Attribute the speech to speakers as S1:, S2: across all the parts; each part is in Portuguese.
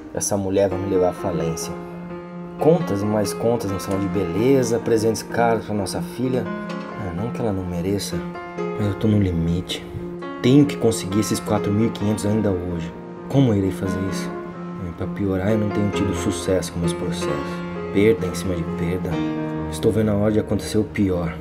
S1: Essa mulher vai me levar à falência. Contas e mais contas no salão de beleza, presentes caros pra nossa filha. Não que ela não mereça, mas eu tô no limite. Tenho que conseguir esses 4.500 ainda hoje. Como eu irei fazer isso? Pra piorar, eu não tenho tido sucesso com meus processos. Perda em cima de perda. Estou vendo a hora de acontecer o pior.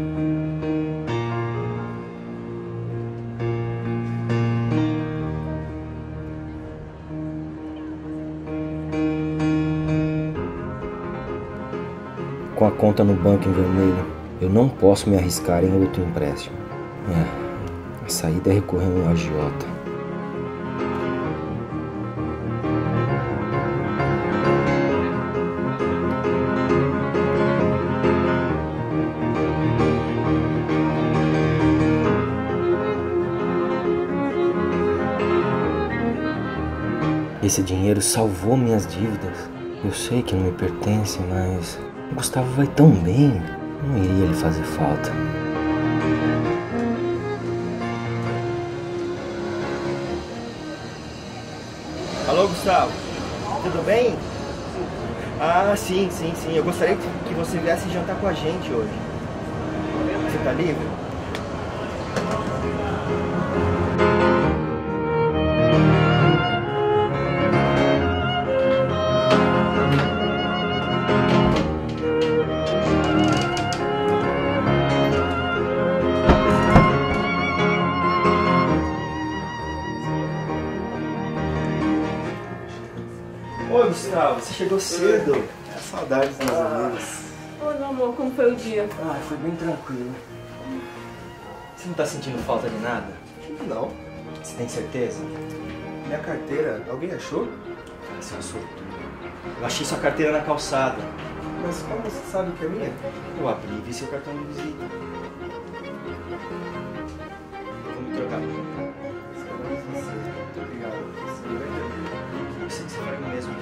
S1: Com a conta no banco em vermelho, eu não posso me arriscar em outro empréstimo. A saída é recorrer ao agiota. Esse dinheiro salvou minhas dívidas. Eu sei que não me pertence, mas o Gustavo vai tão bem, não iria lhe fazer falta.
S2: Alô, Gustavo? Tudo bem? Sim. Eu gostaria que você viesse jantar com a gente hoje. Você tá livre? Oi, Gustavo, você chegou cedo. Saudades dos meus amigos.
S3: Oi, meu amor, como foi o dia?
S2: Foi bem tranquilo.
S1: Você não tá sentindo falta de nada?
S2: Não.
S1: Você tem certeza?
S2: Minha carteira, alguém achou?
S1: Seu sortudo. Eu achei sua carteira na calçada.
S2: Mas como você sabe que é minha?
S1: Eu abri e vi seu cartão de visita. Vamos trocar pra jantar.
S2: Muito obrigado.
S1: Eu sei que você vai no mesmo